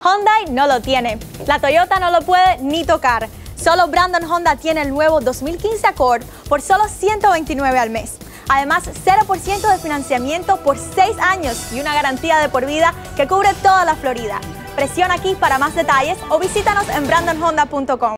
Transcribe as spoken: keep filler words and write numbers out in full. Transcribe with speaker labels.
Speaker 1: Hyundai no lo tiene. La Toyota no lo puede ni tocar. Solo Brandon Honda tiene el nuevo dos mil quince Accord por solo ciento veintinueve al mes. Además, cero por ciento de financiamiento por seis años y una garantía de por vida que cubre toda la Florida. Presiona aquí para más detalles o visítanos en brandon honda punto com.